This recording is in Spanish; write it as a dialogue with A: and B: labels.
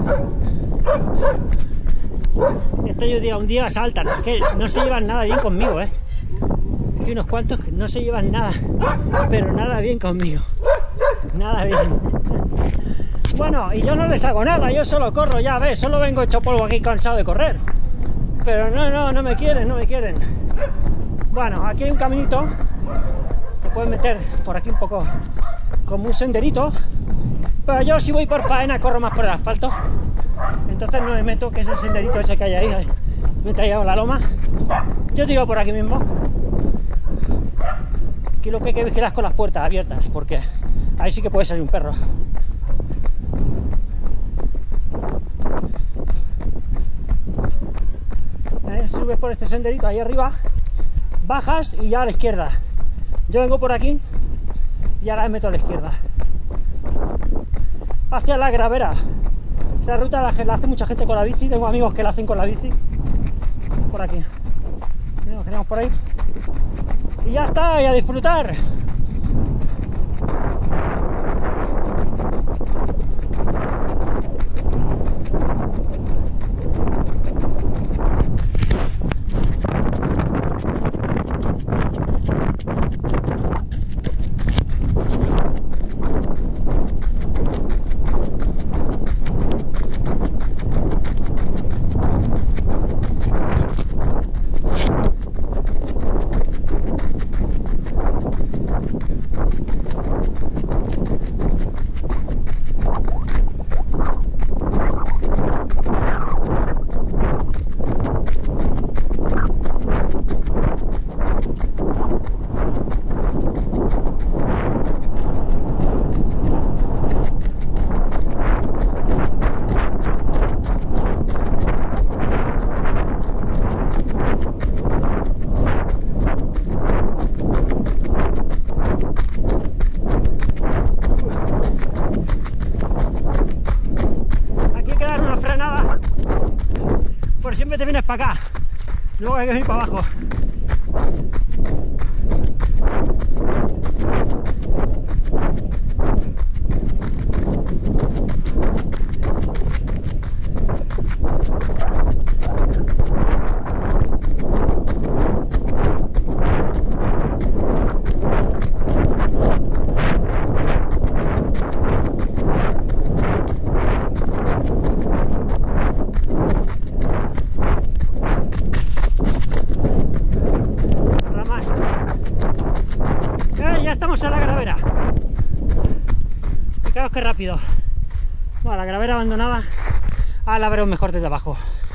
A: Esto un día saltan, es que no se llevan nada bien conmigo, ¿eh? Hay unos cuantos que no se llevan nada, pero nada bien conmigo. Nada bien. Bueno, y yo no les hago nada, yo solo corro, ya ves, solo vengo hecho polvo aquí cansado de correr. Pero no me quieren, no me quieren. Bueno, aquí hay un caminito, te puedes meter por aquí un poco como un senderito, pero yo si voy por faena corro más por el asfalto, entonces no me meto, que es el senderito ese que hay ahí, me he tallado la loma. Yo tiro por aquí mismo. Aquí lo que hay que vigilar es con las puertas abiertas, porque ahí sí que puede salir un perro. Subes por este senderito ahí arriba, bajas y ya a la izquierda. Yo vengo por aquí y ahora me meto a la izquierda hacia la Gravera. Esta ruta la hace mucha gente con la bici, tengo amigos que la hacen con la bici. Por aquí nos quedamos por ahí y ya está, y a disfrutar. Por siempre te vienes para acá, luego hay que venir para abajo. Ya estamos en la Gravera. Fijaos qué rápido. Bueno, la Gravera abandonada. Ahora la veremos mejor desde abajo.